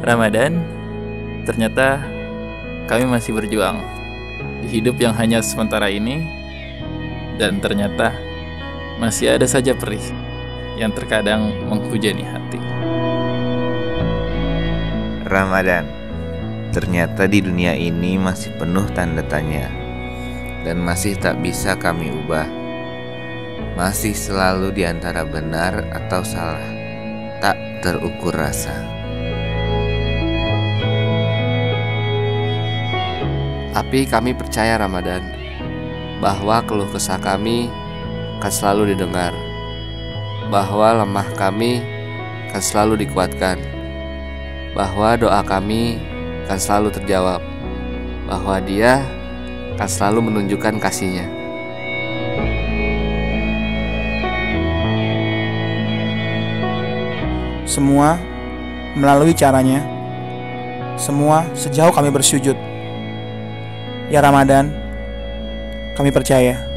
Ramadan, ternyata kami masih berjuang di hidup yang hanya sementara ini, dan ternyata masih ada saja perih yang terkadang menghujani hati. Ramadan, ternyata di dunia ini masih penuh tanda tanya, dan masih tak bisa kami ubah. Masih selalu di antara benar atau salah, tak terukur rasa. Tapi kami percaya Ramadan, bahwa keluh kesah kami akan selalu didengar, bahwa lemah kami akan selalu dikuatkan, bahwa doa kami akan selalu terjawab, bahwa Dia akan selalu menunjukkan kasih-Nya. Semua melalui caranya, semua sejauh kami bersujud. Ya Ramadan, kami percaya